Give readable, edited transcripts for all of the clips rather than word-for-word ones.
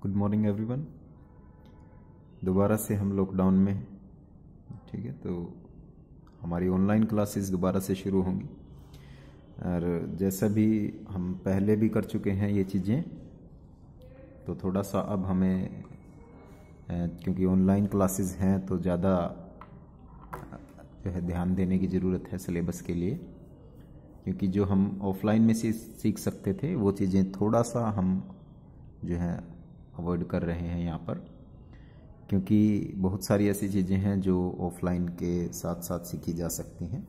Good morning everyone. दोबारा से हम लॉकडाउन में हैं, ठीक है। तो हमारी ऑनलाइन क्लासेस दोबारा से शुरू होंगी और जैसा भी हम पहले भी कर चुके हैं ये चीज़ें, तो थोड़ा सा अब हमें क्योंकि ऑनलाइन क्लासेस हैं तो ज़्यादा जो है ध्यान देने की ज़रूरत है सिलेबस के लिए, क्योंकि जो हम ऑफलाइन में सीख सकते थे वो चीज़ें थोड़ा सा हम जो है अवॉइड कर रहे हैं यहाँ पर, क्योंकि बहुत सारी ऐसी चीज़ें हैं जो ऑफलाइन के साथ साथ सीखी जा सकती हैं।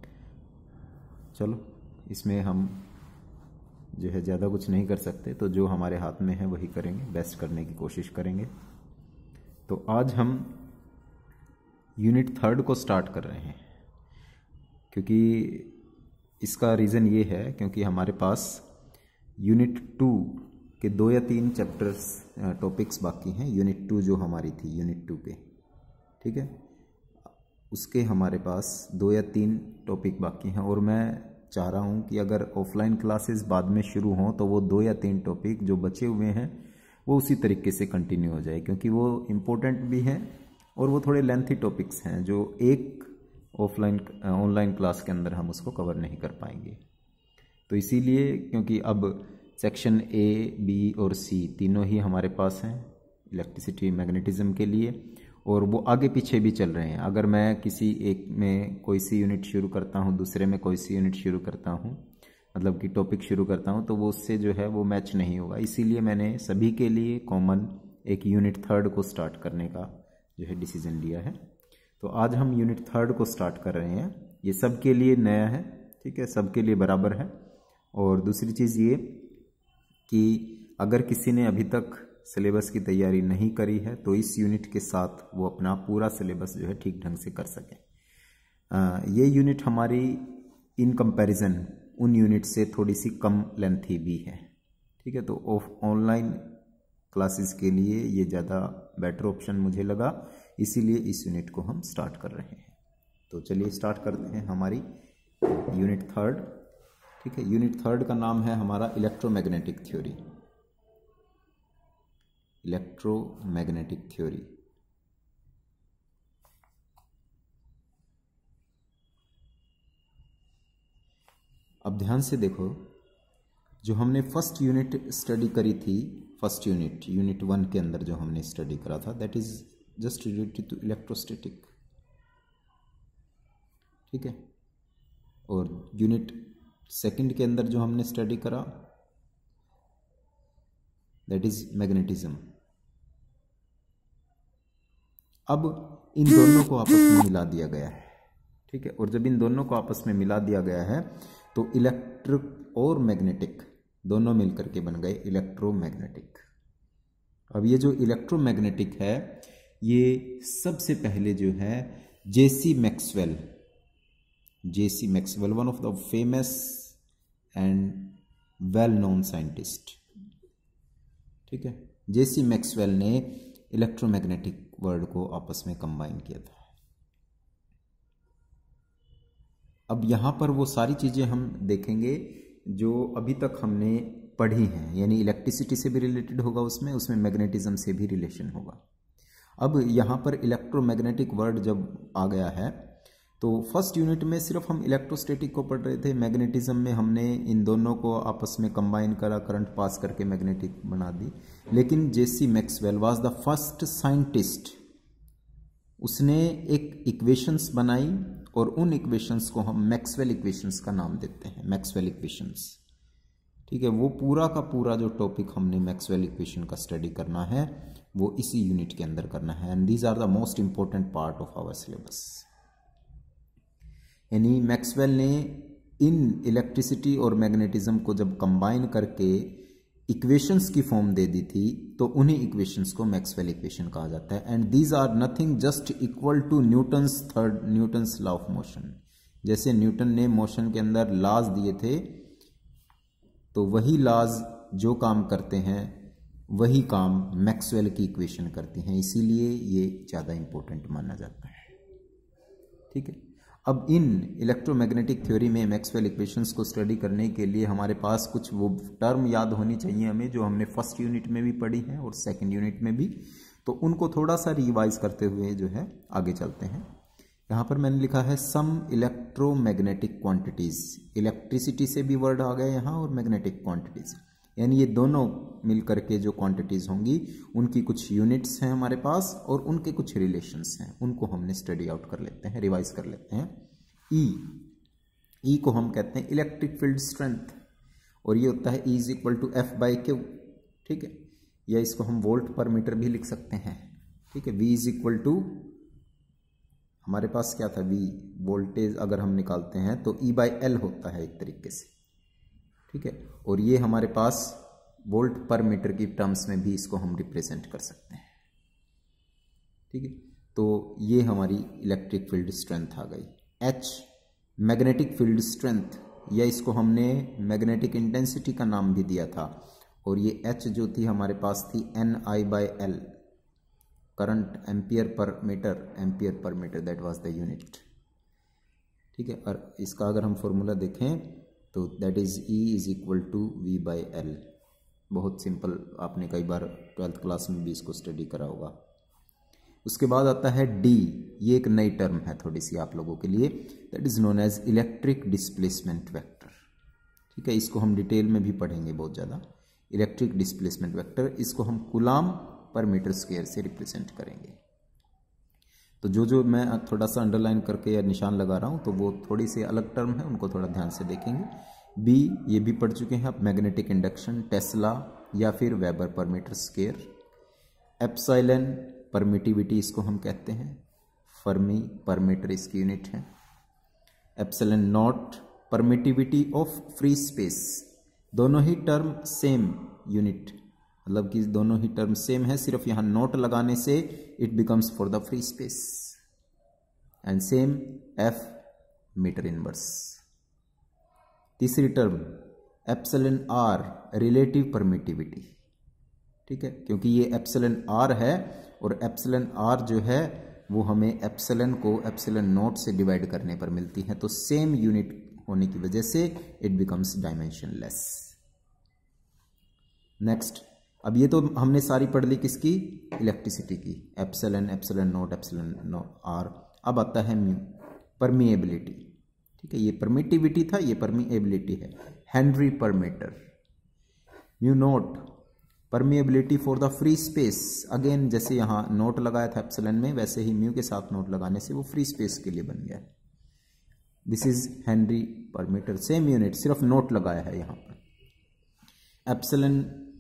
चलो, इसमें हम जो है ज़्यादा कुछ नहीं कर सकते, तो जो हमारे हाथ में है वही करेंगे, बेस्ट करने की कोशिश करेंगे। तो आज हम यूनिट 3 को स्टार्ट कर रहे हैं, क्योंकि इसका रीज़न ये है क्योंकि हमारे पास यूनिट 2 के 2 या 3 चैप्टर्स टॉपिक्स बाकी हैं। यूनिट 2 जो हमारी थी यूनिट 2 के, ठीक है, उसके हमारे पास 2 या 3 टॉपिक बाकी हैं और मैं चाह रहा हूँ कि अगर ऑफलाइन क्लासेस बाद में शुरू हों तो वो 2 या 3 टॉपिक जो बचे हुए हैं वो उसी तरीके से कंटिन्यू हो जाए, क्योंकि वो इम्पोर्टेंट भी हैं और वो थोड़े लेंथी टॉपिक्स हैं जो एक ऑनलाइन क्लास के अंदर हम उसको कवर नहीं कर पाएंगे। तो इसीलिए, क्योंकि अब सेक्शन ए, बी और सी तीनों ही हमारे पास हैं इलेक्ट्रिसिटी मैग्नेटिज्म के लिए, और वो आगे पीछे भी चल रहे हैं। अगर मैं किसी एक में कोई सी यूनिट शुरू करता हूँ, दूसरे में कोई सी यूनिट शुरू करता हूँ, मतलब कि टॉपिक शुरू करता हूँ, तो वो उससे जो है वो मैच नहीं होगा। इसीलिए मैंने सभी के लिए कॉमन एक यूनिट 3 को स्टार्ट करने का जो है डिसीजन लिया है। तो आज हम यूनिट 3 को स्टार्ट कर रहे हैं। ये सबके लिए नया है, ठीक है, सबके लिए बराबर है। और दूसरी चीज़ ये कि अगर किसी ने अभी तक सिलेबस की तैयारी नहीं करी है तो इस यूनिट के साथ वो अपना पूरा सिलेबस जो है ठीक ढंग से कर सके। ये यूनिट हमारी इन कंपैरिजन उन यूनिट से थोड़ी सी कम लेंथी भी है, ठीक है। तो ऑनलाइन क्लासेस के लिए ये ज़्यादा बेटर ऑप्शन मुझे लगा, इसीलिए इस यूनिट को हम स्टार्ट कर रहे हैं। तो चलिए स्टार्ट करते हैं हमारी यूनिट 3, ठीक है। यूनिट 3 का नाम है हमारा इलेक्ट्रोमैग्नेटिक थ्योरी। Electromagnetic theory. अब ध्यान से देखो, जो हमने फर्स्ट यूनिट स्टडी करी थी, फर्स्ट यूनिट 1 के अंदर जो हमने स्टडी करा था, that is just related to electrostatic, ठीक है। और यूनिट 2 के अंदर जो हमने स्टडी करा, दैट इज मैग्नेटिज्म। अब इन दोनों को आपस में मिला दिया गया है, ठीक है। और जब इन दोनों को आपस में मिला दिया गया है तो इलेक्ट्रिक और मैग्नेटिक दोनों मिलकर के बन गए इलेक्ट्रोमैग्नेटिक। अब ये जो इलेक्ट्रोमैग्नेटिक है, ये सबसे पहले जो है JC Maxwell, one of the famous and well known scientist, ठीक है। जेसी मैक्सवेल ने इलेक्ट्रोमैग्नेटिक वर्ड को आपस में कंबाइन किया था। अब यहां पर वो सारी चीजें हम देखेंगे जो अभी तक हमने पढ़ी हैं, यानी इलेक्ट्रिसिटी से भी रिलेटेड होगा, उसमें मैग्नेटिज्म से भी रिलेशन होगा। अब यहां पर इलेक्ट्रोमैग्नेटिक वर्ड जब आ गया है तो फर्स्ट यूनिट में सिर्फ हम इलेक्ट्रोस्टैटिक को पढ़ रहे थे, मैग्नेटिज्म में हमने इन दोनों को आपस में कंबाइन करा, करंट पास करके मैग्नेटिक बना दी। लेकिन JC Maxwell was the first scientist, उसने एक इक्वेशंस बनाई और उन इक्वेशंस को हम मैक्सवेल इक्वेशंस का नाम देते हैं, मैक्सवेल इक्वेशंस, ठीक है। वो पूरा का पूरा जो टॉपिक हमने मैक्सवेल इक्वेशन का स्टडी करना है वो इसी यूनिट के अंदर करना है, and these are the most important part of our syllabus. यानी मैक्सवेल ने इन इलेक्ट्रिसिटी और मैग्नेटिज्म को जब कंबाइन करके इक्वेशंस की फॉर्म दे दी थी, तो उन्हीं इक्वेशंस को मैक्सवेल इक्वेशन कहा जाता है। And these are nothing just equal to Newton's law of motion. जैसे न्यूटन ने मोशन के अंदर लॉज दिए थे, तो वही लॉज जो काम करते हैं वही काम मैक्सवेल की इक्वेशन करती हैं, इसीलिए ये ज़्यादा इंपॉर्टेंट माना जाता है, ठीक है। अब इन इलेक्ट्रोमैग्नेटिक थ्योरी में मैक्सवेल इक्वेशंस को स्टडी करने के लिए हमारे पास कुछ वो टर्म याद होनी चाहिए हमें, जो हमने फर्स्ट यूनिट में भी पढ़ी हैं और सेकंड यूनिट में भी, तो उनको थोड़ा सा रिवाइज करते हुए जो है आगे चलते हैं। यहाँ पर मैंने लिखा है सम इलेक्ट्रोमैग्नेटिक क्वांटिटीज, इलेक्ट्रिसिटी से भी वर्ड आ गया यहाँ, और मैग्नेटिक क्वांटिटीज, यानी ये दोनों मिलकर के जो क्वांटिटीज होंगी उनकी कुछ यूनिट्स हैं हमारे पास और उनके कुछ रिलेशंस हैं, उनको हमने स्टडी आउट कर लेते हैं, रिवाइज कर लेते हैं। ई को हम कहते हैं इलेक्ट्रिक फील्ड स्ट्रेंथ, और ये होता है E is equal to F/Q, ठीक है, या इसको हम वोल्ट पर मीटर भी लिख सकते हैं, ठीक है। V इज इक्वल टू, हमारे पास क्या था, V वोल्टेज अगर हम निकालते हैं तो E/L होता है एक तरीके से, ठीक है, और ये हमारे पास वोल्ट पर मीटर की टर्म्स में भी इसको हम रिप्रेजेंट कर सकते हैं, ठीक है। तो ये हमारी इलेक्ट्रिक फील्ड स्ट्रेंथ आ गई। H मैग्नेटिक फील्ड स्ट्रेंथ, या इसको हमने मैग्नेटिक इंटेंसिटी का नाम भी दिया था, और ये H जो थी हमारे पास थी NI/L, current ampere per metre, that was the unit, ठीक है। और इसका अगर हम फॉर्मूला देखें तो that is E is equal to V/L, बहुत सिंपल, आपने कई बार 12th क्लास में भी इसको स्टडी करा होगा। उसके बाद आता है D, ये एक नई टर्म है थोड़ी सी आप लोगों के लिए, that is known as electric displacement vector, ठीक है, इसको हम डिटेल में भी पढ़ेंगे बहुत ज़्यादा। इलेक्ट्रिक डिस्प्लेसमेंट वेक्टर, इसको हम कूलाम पर मीटर स्क्वायर से रिप्रेजेंट करेंगे। तो जो मैं थोड़ा सा अंडरलाइन करके या निशान लगा रहा हूँ तो वो थोड़ी सी अलग टर्म है, उनको थोड़ा ध्यान से देखेंगे। बी, ये भी पढ़ चुके हैं आप, मैग्नेटिक इंडक्शन, टेस्ला या फिर वेबर पर मीटर स्क्वायर। एप्सिलॉन परमिटिविटी इसको हम कहते हैं, फर्मी पर मीटर इसकी यूनिट है। Epsilon naught permittivity of free space, दोनों ही टर्म सेम यूनिट, मतलब कि दोनों ही टर्म सेम है, सिर्फ यहां नोट लगाने से it becomes for the free space. And same F metre inverse. तीसरी term epsilon R relative permittivity, ठीक है, क्योंकि ये एप्सिलॉन R है और एप्सिलॉन R जो है वो हमें एप्सिलॉन को एप्सिलॉन नॉट से डिवाइड करने पर मिलती है, तो सेम यूनिट होने की वजह से इट बिकम्स डायमेंशनलेस। नेक्स्ट, अब ये तो हमने सारी पढ़ ली किसकी, इलेक्ट्रिसिटी की, epsilon, epsilon naught, epsilon R। अब आता है म्यू, परमिएबिलिटी, ठीक है, ये परमिटिविटी था, ये परमिएबिलिटी है, henry per metre. Mu naught permeability for the free space, again जैसे यहाँ नोट लगाया था एप्सिलॉन में, वैसे ही म्यू के साथ नोट लगाने से वो फ्री स्पेस के लिए बन गया। This is henry per metre, same unit, सिर्फ नोट लगाया है यहाँ पर। एप्सिलॉन,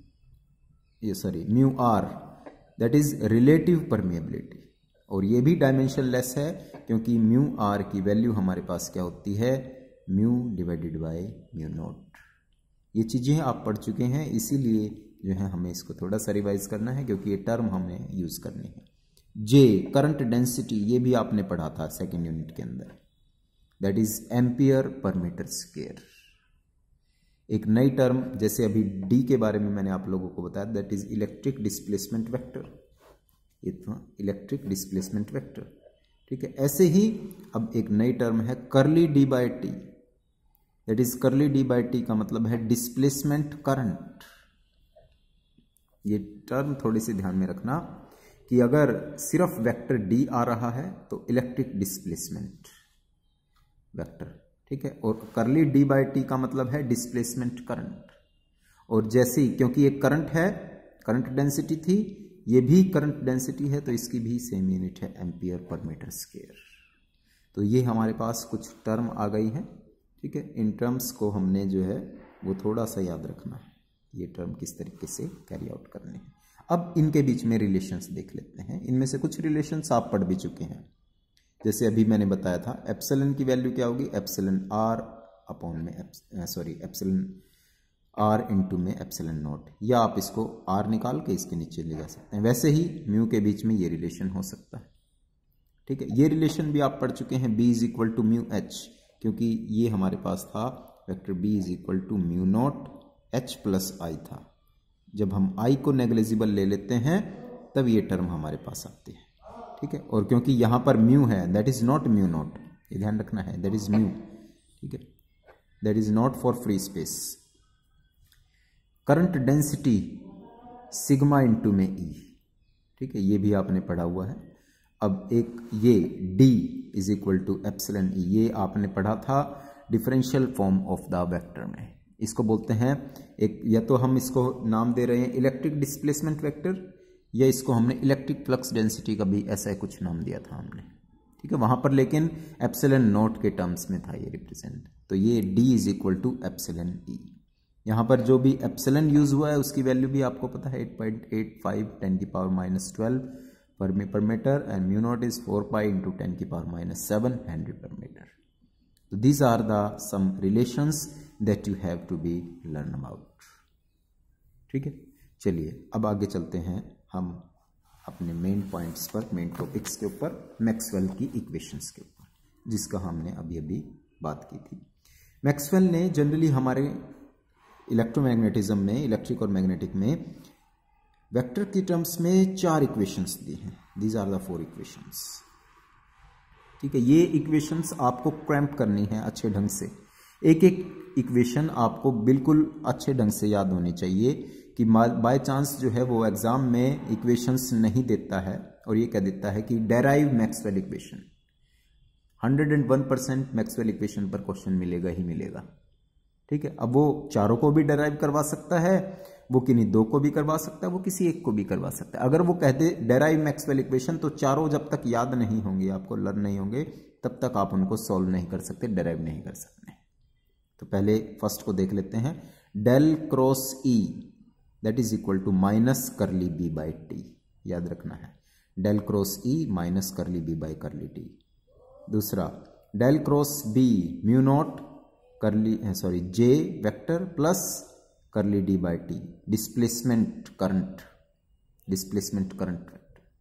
ये sorry mu R, that is relative permeability, और ये भी डायमेंशनलेस है क्योंकि म्यू R की वैल्यू हमारे पास क्या होती है, mu divided by mu naught. ये चीजें आप पढ़ चुके हैं, इसीलिए जो है हमें इसको थोड़ा सा रिवाइज करना है क्योंकि ये टर्म हमें यूज करनी है। J करंट डेंसिटी, ये भी आपने पढ़ा था सेकेंड यूनिट के अंदर, that is ampere per metre square. एक नई टर्म, जैसे अभी D के बारे में मैंने आप लोगों को बताया, that is electric displacement vector, ये तो इलेक्ट्रिक डिस्प्लेसमेंट वेक्टर, ठीक है। ऐसे ही अब एक नई टर्म है curly D/T, that is curly D/T का मतलब है डिस्प्लेसमेंट करंट। ये टर्म थोड़ी सी ध्यान में रखना कि अगर सिर्फ वेक्टर D आ रहा है तो इलेक्ट्रिक डिस्प्लेसमेंट वेक्टर, ठीक है, और कर्ली D/T का मतलब है डिस्प्लेसमेंट करंट। और जैसे ही, क्योंकि ये करंट है, करंट डेंसिटी थी, ये भी करंट डेंसिटी है, तो इसकी भी सेम यूनिट है एम्पियर पर मीटर स्क्वायर। तो ये हमारे पास कुछ टर्म आ गई हैं, ठीक है। इन टर्म्स को हमने जो है वो थोड़ा सा याद रखना है, ये टर्म किस तरीके से कैरी आउट करने हैं। अब इनके बीच में रिलेशंस देख लेते हैं। इनमें से कुछ रिलेशंस आप पढ़ भी चुके हैं, जैसे अभी मैंने बताया था एप्सिलॉन की वैल्यू क्या होगी, एप्सिलॉन R अपॉन में एप्सिलॉन R इंटू में एप्सिलॉन नॉट, या आप इसको R निकाल के इसके नीचे ले जा सकते हैं। वैसे ही म्यू के बीच में ये रिलेशन हो सकता है, ठीक है। ये रिलेशन भी आप पढ़ चुके हैं, B is equal to mu H, क्योंकि ये हमारे पास था vector B is equal to mu naught H plus I था। जब हम I को नेग्लिजिबल ले लेते हैं तब ये टर्म हमारे पास आती है, ठीक है। और क्योंकि यहाँ पर म्यू है, that is not mu naught, ये ध्यान रखना है, दैट इज म्यू, ठीक है, that is not for free space. Current density sigma into में ई, ठीक है, ये भी आपने पढ़ा हुआ है। अब एक ये D is equal to epsilon E, ये आपने पढ़ा था differential form of the vector में। इसको बोलते हैं एक, या तो हम इसको नाम दे रहे हैं इलेक्ट्रिक डिस्प्लेसमेंट वेक्टर, या इसको हमने इलेक्ट्रिक फ्लक्स डेंसिटी का भी ऐसा कुछ नाम दिया था हमने, ठीक है, वहां पर लेकिन एप्सिलन नॉट के टर्म्स में था ये रिप्रेजेंट। तो ये D is equal to epsilon E. यहाँ पर जो भी एप्सिलन यूज हुआ है उसकी वैल्यू भी आपको पता है 8.85 10⁻12 per metre, and mu naught is 4 pi into 10⁻7 henry per metre. तो these are the some relations that you have to be learn about, ठीक है। चलिए अब आगे चलते हैं हम अपने मेन पॉइंट्स पर, मेन टॉपिक्स के ऊपर, मैक्सवेल की इक्वेशंस के ऊपर, जिसका हमने अभी अभी बात की थी। मैक्सवेल ने जनरली हमारे इलेक्ट्रोमैग्नेटिज्म में, इलेक्ट्रिक और मैग्नेटिक में वेक्टर की टर्म्स में 4 इक्वेशंस दी हैं। दीज आर द 4 इक्वेशंस, ठीक है। ये इक्वेशंस आपको क्रैम्प करनी है अच्छे ढंग से, एक एक इक्वेशन आपको बिल्कुल अच्छे ढंग से याद होनी चाहिए कि बाय चांस जो है वो एग्जाम में इक्वेशंस नहीं देता है और ये कह देता है कि derive Maxwell equation. 101% Maxwell equation पर क्वेश्चन मिलेगा ही मिलेगा, ठीक है। अब वो चारों को भी डेराइव करवा सकता है, वो किन्हीं 2 को भी करवा सकता है, वो किसी एक को भी करवा सकता है। अगर वो कहते डेराइव मैक्सवेल इक्वेशन, तो चारों जब तक याद नहीं होंगे, आपको लर्न नहीं होंगे, तब तक आप उनको सॉल्व नहीं कर सकते, डेराइव नहीं कर सकते। तो पहले फर्स्ट को देख लेते हैं। Del cross E that is equal to minus curly B by T, याद रखना है, del cross E minus curly B by curly T. दूसरा del cross B mu naught curly J vector plus curly D by T, displacement current vector.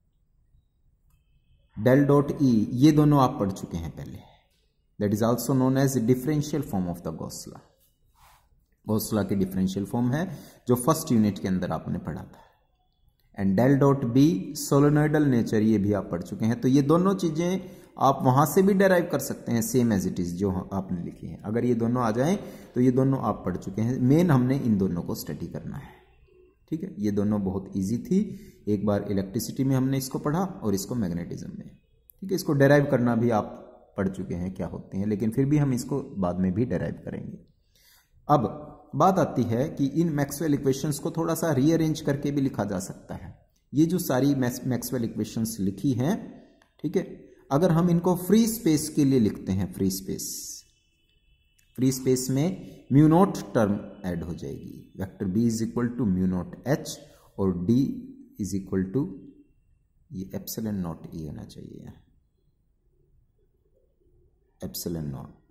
Del dot E, ये दोनों आप पढ़ चुके हैं पहले, that is also known as differential form of the Gauss law. Gauss law की differential form है जो फर्स्ट यूनिट के अंदर आपने पढ़ा था। And del dot B solenoidal nature, ये भी आप पढ़ चुके हैं। तो ये दोनों चीजें आप वहां से भी डेराइव कर सकते हैं, सेम एज इट इज जो आपने लिखी है। अगर ये दोनों आ जाएं तो ये दोनों आप पढ़ चुके हैं। मेन हमने इन दोनों को स्टडी करना है, ठीक है। ये दोनों बहुत इजी थी, एक बार इलेक्ट्रिसिटी में हमने इसको पढ़ा और इसको मैग्नेटिज्म में, ठीक है। इसको डेराइव करना भी आप पढ़ चुके हैं क्या होते हैं, लेकिन फिर भी हम इसको बाद में भी डेराइव करेंगे। अब बात आती है कि इन मैक्सवेल इक्वेशंस को थोड़ा सा रीअरेंज करके भी लिखा जा सकता है। ये जो सारी मैक्सवेल इक्वेशंस लिखी हैं, ठीक है, अगर हम इनको फ्री स्पेस के लिए लिखते हैं, फ्री स्पेस में म्यू नॉट टर्म ऐड हो जाएगी। Vector B is equal to mu naught H और डी इज इक्वल टू ये एप्सिलन नॉट ई होना चाहिए, एप्सिलन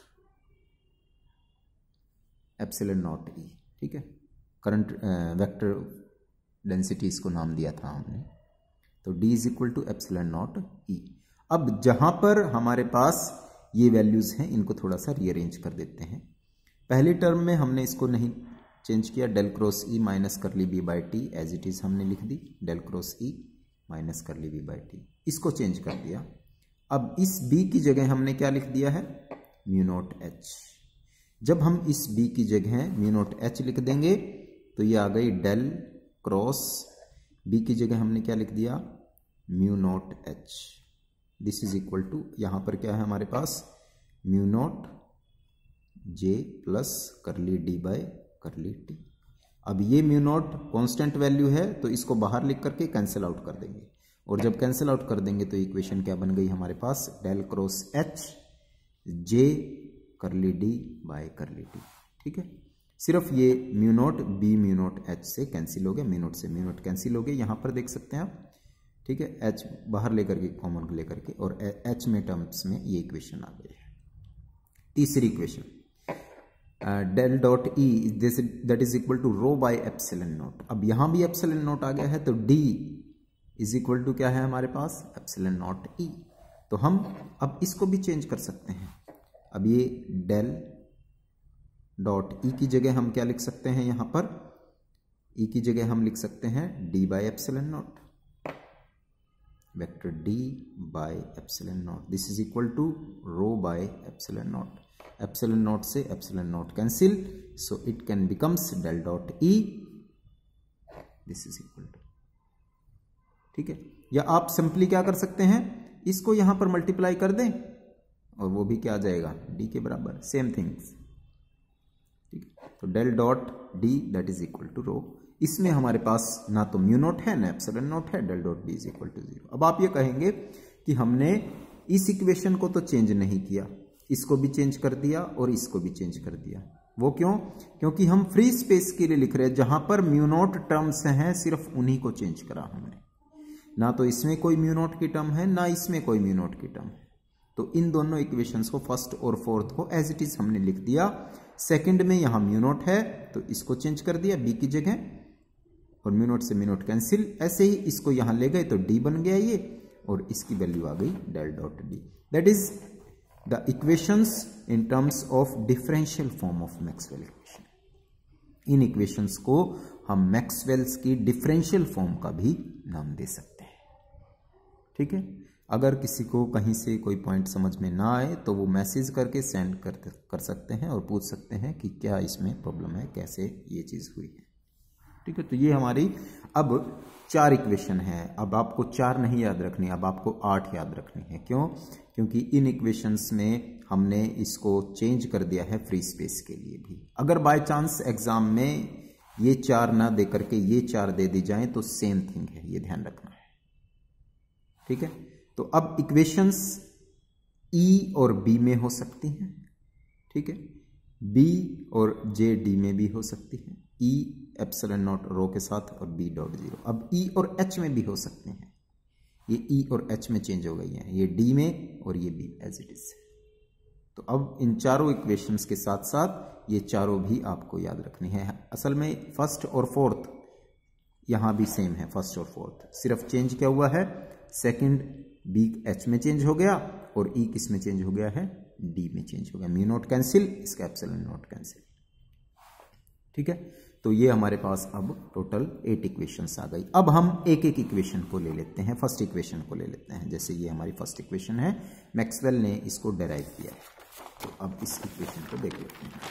नॉट ई, ठीक है। करंट वेक्टर डेंसिटी इसको नाम दिया था हमने, तो D is equal to epsilon naught E. अब जहां पर हमारे पास ये वैल्यूज हैं, इनको थोड़ा सा रीअरेंज कर देते हैं। पहली टर्म में हमने इसको नहीं चेंज किया, del cross E minus curly B by T as it is हमने लिख दी, del cross E minus curly B by T, इसको चेंज कर दिया। अब इस B की जगह हमने क्या लिख दिया है, म्यू नॉट एच। जब हम इस B की जगह म्यू नॉट एच लिख देंगे तो ये आ गई डेल क्रॉस B की जगह हमने क्या लिख दिया, mu naught H. This is equal to, यहां पर क्या है हमारे पास, mu naught J plus curly D by curly T. अब ये म्यू नॉट कांस्टेंट वैल्यू है, तो इसको बाहर लिख करके कैंसिल आउट कर देंगे, और जब कैंसिल आउट कर देंगे तो इक्वेशन क्या बन गई हमारे पास, del cross H J curly D by curly T, ठीक है। सिर्फ ये mu naught B mu naught H से कैंसिल हो गया, म्यू नॉट से म्यू नॉट कैंसिल हो गए, यहां पर देख सकते हैं आप, ठीक है। एच बाहर लेकर के, कॉमन लेकर के, और एच में टर्म्स में ये इक्वेशन आ गई है। तीसरी equation del dot E that is equal to rho by epsilon naught. अब यहां भी एप्सिलन नॉट आ गया है, तो डी इज इक्वल टू क्या है हमारे पास, एप्सिलन नॉट ई। तो हम अब इसको भी चेंज कर सकते हैं। अब ये डेल डॉट ई की जगह हम क्या लिख सकते हैं, यहां पर ई की जगह हम लिख सकते हैं D by epsilon naught, vector D by epsilon naught, this is equal to rho by epsilon naught, epsilon naught से epsilon naught cancel, so it can becomes del dot E, this is equal to, ठीक है। या आप simply क्या कर सकते हैं, इसको यहां पर मल्टीप्लाई कर दें और वो भी क्या आ जाएगा, डी के बराबर, सेम थिंग्स, ठीक है। तो del dot D that is equal to rho, इसमें हमारे पास ना तो म्यू नॉट है ना एप्सिलॉन नॉट है, del dot D is equal to 0। अब आप ये कहेंगे कि हमने इस इक्वेशन को तो चेंज नहीं किया, इसको भी चेंज कर दिया और इसको भी चेंज कर दिया, वो क्यों? क्योंकि हम फ्री स्पेस के लिए लिख रहे हैं, जहां पर म्यू नॉट टर्म्स हैं सिर्फ उन्हीं को चेंज करा हमने, ना तो इसमें कोई म्यू नॉट की टर्म है ना इसमें कोई म्यू नॉट की टर्म है। तो इन दोनों इक्वेशंस को, फर्स्ट और फोर्थ को एज इट इज हमने लिख दिया। सेकंड में यहां म्यू नॉट है तो इसको चेंज कर दिया बी की जगह, और म्यू नॉट से म्यू नॉट कैंसिल, ऐसे ही इसको यहां ले गए तो डी बन गया ये, और इसकी वैल्यू आ गई del dot D. That is the equations in terms of differential form of Maxwell equation. इन इक्वेशंस को हम मैक्सवेल्स की डिफरेंशियल फॉर्म का भी नाम दे सकते हैं, ठीक है। अगर किसी को कहीं से कोई पॉइंट समझ में ना आए तो वो मैसेज करके सेंड कर सकते हैं और पूछ सकते हैं कि क्या इसमें प्रॉब्लम है, कैसे ये चीज़ हुई है, ठीक है। तो ये हमारी अब 4 इक्वेशन है। अब आपको 4 नहीं याद रखनी, अब आपको 8 याद रखनी है। क्यों? क्योंकि इन इक्वेशंस में हमने इसको चेंज कर दिया है फ्री स्पेस के लिए भी। अगर बाय चांस एग्जाम में ये 4 ना दे करके ये 4 दे दी जाए तो सेम थिंग है, ये ध्यान रखना है, ठीक है। तो अब इक्वेशंस ई और बी में हो सकती हैं, ठीक है, बी और जे डी में भी हो सकती है, ई एप्सिलॉन नॉट रो के साथ और बी डॉट 0। अब ई और एच में भी हो सकते हैं, ये ई और एच में चेंज हो गई हैं, ये डी में और ये बी एज इट इज। तो अब इन चारों इक्वेशंस के साथ साथ ये चारों भी आपको याद रखनी है। असल में फर्स्ट और फोर्थ यहां भी सेम है, फर्स्ट और फोर्थ, सिर्फ चेंज क्या हुआ है, सेकंड बी एच में चेंज हो गया और ई किस में चेंज हो गया है, डी में चेंज हो गया। म्यू नॉट कैंसिल, इसका एप्सिलॉन नॉट कैंसिल, ठीक है। तो ये हमारे पास अब टोटल 8 इक्वेशंस आ गई। अब हम एक एक इक्वेशन को ले लेते हैं, फर्स्ट इक्वेशन को ले लेते हैं। जैसे ये हमारी फर्स्ट इक्वेशन है, मैक्सवेल ने इसको डेराइव किया, तो अब इस इक्वेशन को देख लेते हैं।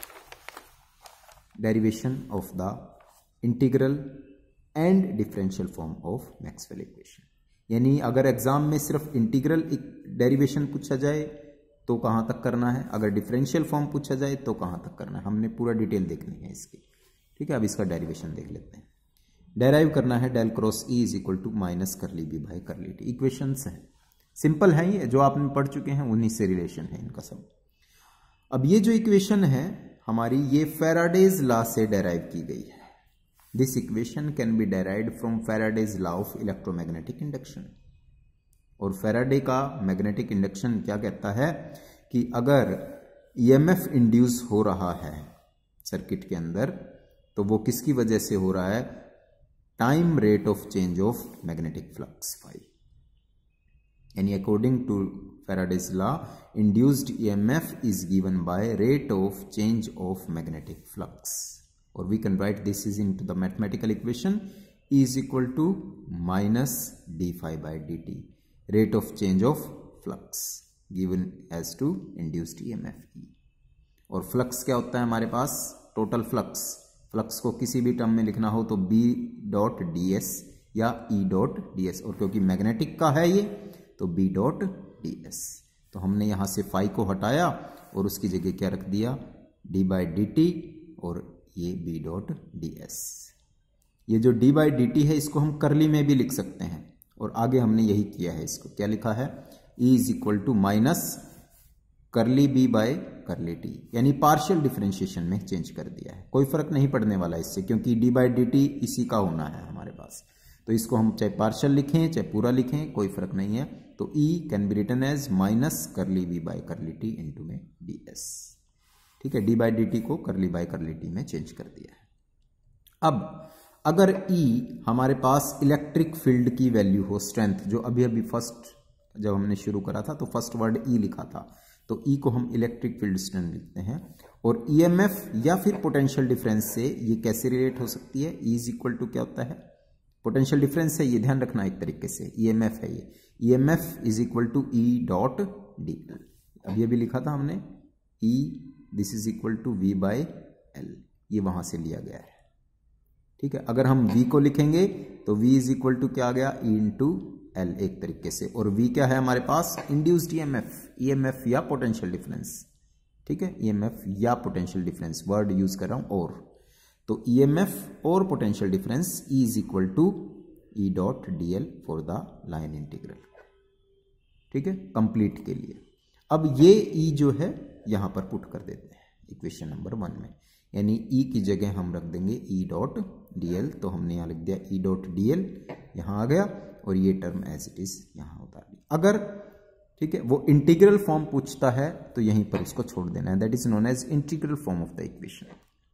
Derivation of the integral and differential form of Maxwell equation. यानी अगर एग्जाम में सिर्फ इंटीग्रल डेरिवेशन पूछा जाए तो कहां तक करना है, अगर डिफरेंशियल फॉर्म पूछा जाए तो कहां तक करना है, हमने पूरा डिटेल देखनी है इसकी, ठीक है। अब इसका डेरिवेशन देख लेते हैं। डेराइव करना है del cross E is equal to minus curly B by curly T. Equations हैं, सिंपल है, ये जो आपने पढ़ चुके हैं उन्हीं से रिलेशन है इनका सब। अब ये जो इक्वेशन है हमारी, ये फैराडेज लॉ से डेराइव की गई है। This equation can be derived from Faraday's law of electromagnetic induction. और फैराडे का मैग्नेटिक इंडक्शन क्या कहता है कि अगर ईएमएफ इंड्यूस हो रहा है सर्किट के अंदर तो वो किसकी वजह से हो रहा है, time rate of change of magnetic flux phi. यानी according to Faraday's law, induced EMF is given by rate of change of magnetic flux. और we can write this is into the mathematical equation, E is equal to minus d phi by dt, rate of change of flux given as to induced EMF E। और flux क्या होता है हमारे पास, total flux. Flux को किसी भी term में लिखना हो तो B डॉट डी एस या E डॉट डी एस, और क्योंकि मैग्नेटिक का है ये तो B डॉट डी एस। तो हमने यहां से फाई को हटाया और उसकी जगह क्या रख दिया, d बाई डी टी, और ये B डॉट डी एस। ये जो d बाई डी टी है इसको हम करली में भी लिख सकते हैं, और आगे हमने यही किया है। इसको क्या लिखा है, E is equal to minus curly B by curly T, यानी पार्शियल डिफरेंशिएशन में चेंज कर दिया है। कोई फर्क नहीं पड़ने वाला इससे, क्योंकि d बाई डी टी इसी का होना है हमारे पास। तो इसको हम चाहे पार्शियल लिखें चाहे पूरा लिखें, कोई फर्क नहीं है। तो E can be written as minus curly B by curly T into में डी एस। ठीक है, d बाई डी टी को करली बाय करली टी में चेंज कर दिया है। अब अगर E हमारे पास इलेक्ट्रिक फील्ड की वैल्यू हो, स्ट्रेंथ, जो अभी अभी फर्स्ट जब हमने शुरू करा था तो फर्स्ट वर्ड E लिखा था, तो E को हम इलेक्ट्रिक फील्ड स्ट्रेंथ लिखते हैं। और EMF या फिर पोटेंशियल डिफरेंस से ये कैसे रिलेट हो सकती है, E इज इक्वल टू क्या होता है, पोटेंशियल डिफरेंस है, ये ध्यान रखना एक तरीके से, ईएमएफ है ये, EMF is equal to E dot D L. अब ये भी लिखा था हमने, E this is equal to V by L, ये वहां से लिया गया है, ठीक है। अगर हम v को लिखेंगे तो v इज इक्वल टू क्या आ गया, ई इंटू एल एक तरीके से, और v क्या है हमारे पास, इंड्यूस्ड ईएमएफ, ईएमएफ या पोटेंशियल डिफरेंस, ठीक है, ईएमएफ या पोटेंशियल डिफरेंस, वर्ड यूज कर रहा हूं और, तो ईएमएफ और potential difference E is equal to E dot D L for the line integral, ठीक है, कंप्लीट के लिए। अब ये E जो है यहां पर पुट कर देते हैं इक्वेशन नंबर 1 में, यानी E की जगह हम रख देंगे ई डॉट डी एल, तो हमने यहां लिख दिया ई डॉट डी एल, यहां आ गया, और ये टर्म एज इट इज यहां उतार दी। अगर ठीक है वो इंटीग्रल फॉर्म पूछता है तो यहीं पर उसको छोड़ देना है, that is known as integral form of the equation,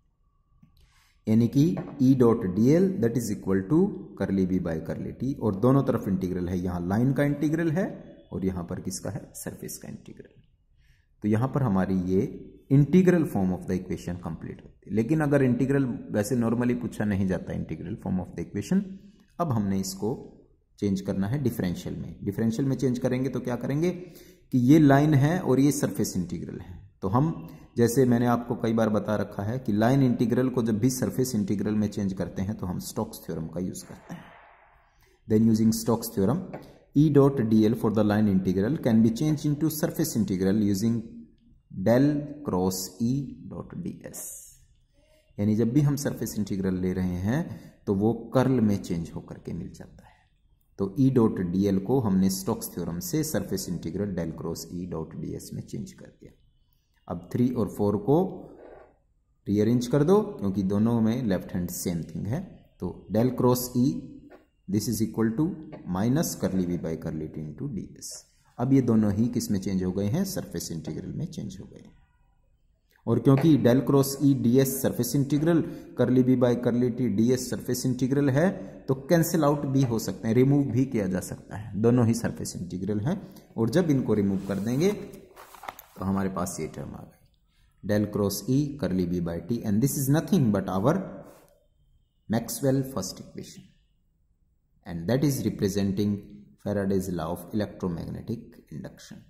यानी कि E dot D L that is equal to curly B by curly T, और दोनों तरफ इंटीग्रल है, यहां लाइन का इंटीग्रल है और यहां पर किसका है, सरफेस का इंटीग्रल। तो यहां पर हमारी ये integral form of the equation complete होती है। लेकिन अगर इंटीग्रल वैसे नॉर्मली पूछा नहीं जाता integral form of the equation, अब हमने इसको चेंज करना है डिफरेंशियल में। डिफरेंशियल में चेंज करेंगे तो क्या करेंगे कि ये लाइन है और ये सरफेस इंटीग्रल है, तो हम जैसे मैंने आपको कई बार बता रखा है कि लाइन इंटीग्रल को जब भी सरफेस इंटीग्रल में चेंज करते हैं तो हम स्टोक्स थ्योरम का यूज करते हैं। Then using Stokes theorem E dot dl for the line integral can be changed into surface integral using del cross E dot ds, यानी जब भी हम सरफेस इंटीग्रल ले रहे हैं तो वो कर्ल में चेंज होकर के मिल जाता है। तो E डॉट dl को हमने स्टोक्स थ्योरम से surface integral del cross E dot ds में चेंज कर दिया। अब 3 और 4 को रीअरेंज कर दो क्योंकि दोनों में लेफ्ट हैंड सेम थिंग है, तो del cross E this is equal to minus curly B by curly T into D S. अब ये दोनों ही किस में चेंज हो गए हैं, सरफेस इंटीग्रल में चेंज हो गए हैं। और क्योंकि del cross E D S surface integral, curly B by curly T D S surface integral है, तो कैंसिल आउट भी हो सकते हैं, रिमूव भी किया जा सकता है, दोनों ही सरफेस इंटीग्रल हैं। और जब इनको रिमूव कर देंगे तो हमारे पास ये टर्म आ गई, del cross E curly B by T, and this is nothing but our Maxwell first equation, and that is representing Faraday's law of electromagnetic induction।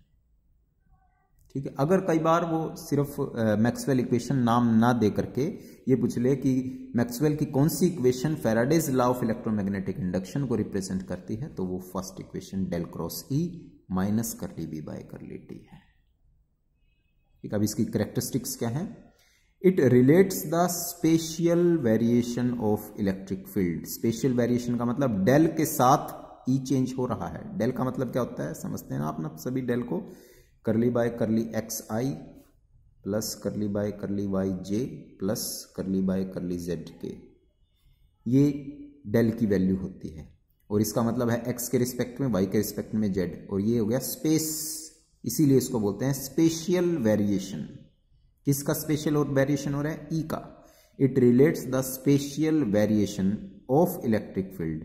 ठीक है, अगर कई बार वो सिर्फ मैक्सवेल इक्वेशन नाम ना दे करके ये पूछ ले कि मैक्सवेल की कौन सी equation Faraday's law of electromagnetic induction को रिप्रेजेंट करती है, तो वो first equation del cross E minus curly B by curly T है। ठीक, अब इसकी कैरेक्टरिस्टिक्स क्या है, it relates the spatial variation of electric field. Spatial variation का मतलब डेल के साथ ई चेंज हो रहा है। डेल का मतलब क्या होता है समझते हैं ना आप ना सभी, डेल को curly by curly X I plus curly by curly Y J plus curly by curly Z के, ये डेल की वैल्यू होती है। और इसका मतलब है एक्स के रिस्पेक्ट में, वाई के रिस्पेक्ट में जेड, और ये हो गया स्पेस, इसीलिए इसको बोलते हैं स्पेशियल वेरिएशन। किसका स्पेशल और वेरिएशन हो रहा है, ई का। It relates the spatial variation of electric field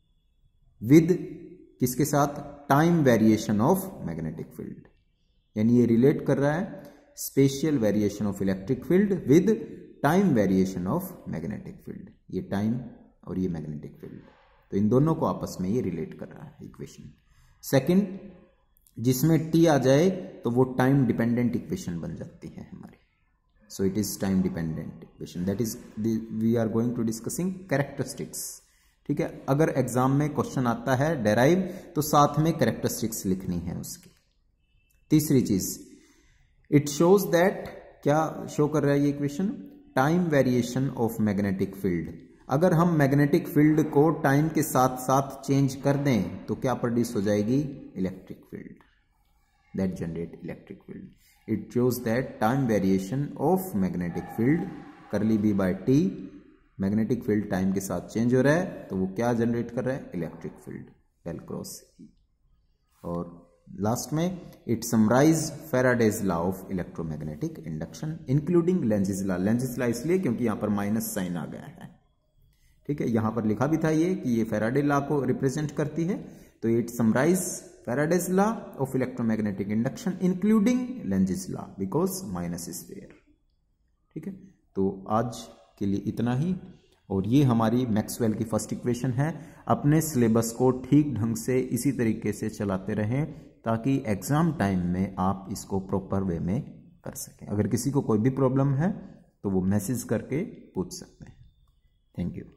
with किसके साथ, time variation of magnetic field, यानी ये रिलेट कर रहा है spatial variation of electric field with time variation of magnetic field. ये टाइम और ये मैग्नेटिक फील्ड, तो इन दोनों को आपस में ये रिलेट कर रहा है इक्वेशन। सेकंड, जिसमें टी आ जाए तो वो टाइम डिपेंडेंट इक्वेशन बन जाती है हमारी। So it is time dependent equation, that is we are going to discussing characteristics। ठीक है, अगर एग्जाम में क्वेश्चन आता है डेराइव तो साथ में कैरेक्टरिस्टिक्स लिखनी है उसकी। तीसरी चीज, इट शोज दैट, क्या शो कर रहा है ये equation, time variation of magnetic field. अगर हम मैग्नेटिक फील्ड को टाइम के साथ साथ चेंज कर दें तो क्या प्रोड्यूस हो जाएगी, electric field, that generate electric field. It shows that time variation of magnetic field curly B by T, magnetic field time के साथ चेंज हो रहा है तो वो क्या जनरेट कर रहा है, electric field del cross E. और लास्ट में it summarize Faraday's law of electromagnetic induction including Lenz law. Lenz law इसलिए क्योंकि यहां पर माइनस साइन आ गया है। ठीक है, यहां पर लिखा भी था ये कि ये फैराडे लॉ को रिप्रेजेंट करती है, तो it summarize Faraday's law of electromagnetic induction including Lenz's law because minus is there। ठीक है, तो आज के लिए इतना ही। और ये हमारी मैक्सवेल की फर्स्ट इक्वेशन है। अपने सिलेबस को ठीक ढंग से इसी तरीके से चलाते रहें ताकि एग्ज़ाम टाइम में आप इसको प्रॉपर वे में कर सकें। अगर किसी को कोई भी प्रॉब्लम है तो वो मैसेज करके पूछ सकते हैं। Thank you.